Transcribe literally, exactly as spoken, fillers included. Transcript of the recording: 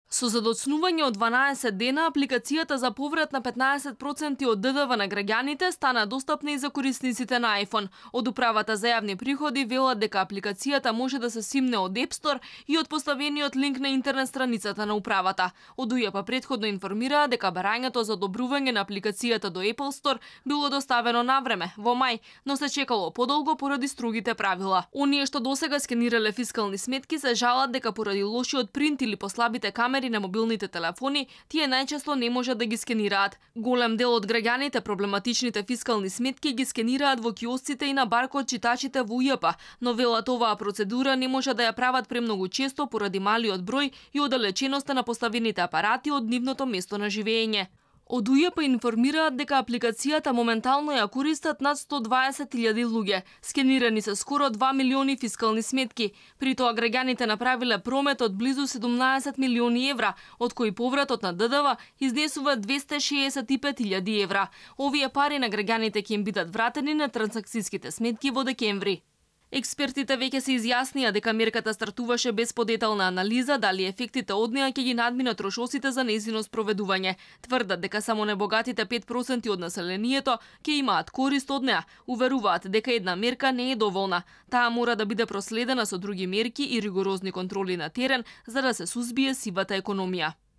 Со задоцнување од дванаесет дена, апликацијата за поврат на петнаесет проценти од Д Д В на граѓаните стана достапна и за корисниците на iPhone. Од Управата за јавни приходи велат дека апликацијата може да се симне од App Store и од поставениот линк на интернет страницата на Управата. Од У Ј П претходно информираа дека барањето за одобрување на апликацијата до Apple Store било доставено на време, во мај, но се чекало подолго поради строгите правила. Оние што досега скенирале фискални сметки се жалат дека поради лошиот принт или послабите камери на мобилните телефони, тие најчесто не можат да ги скенираат. Голем дел од граѓаните проблематичните фискални сметки ги скенираат во киосците и на баркод читачите во У Ј П, но велат оваа процедура не може да ја прават премногу често поради малиот број и оддалеченоста на поставените апарати од нивното место на живење. Од У Ј П информираат дека апликацијата моментално ја користат над сто дваесет илјади луѓе. Скенирани се скоро два милиони фискални сметки. При тоа граѓаните направиле промет од близу седумнаесет милиони евра, од кои повратот на Д Д В изнесува двесте шеесет и пет илјади евра. Овие пари на граѓаните ќе им бидат вратени на трансакцијските сметки во декември. Експертите веќе се изјаснија дека мерката стартуваше без подетална анализа дали ефектите од неа ќе ги надминат трошоците за нејзино спроведување. Тврдат дека само небогатите пет проценти од населението ќе имаат корист од неа. Уверуваат дека една мерка не е доволна. Таа мора да биде проследена со други мерки и ригорозни контроли на терен за да се сузбие сивата економија.